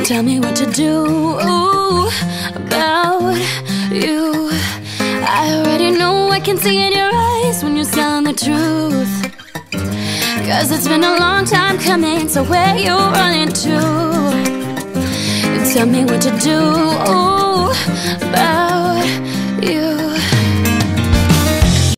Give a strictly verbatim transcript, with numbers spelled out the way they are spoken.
Tell me what to do about you. I already know, I can see in your eyes when you're telling the truth. Cause it's been a long time coming, so where you running to? Tell me what to do about you.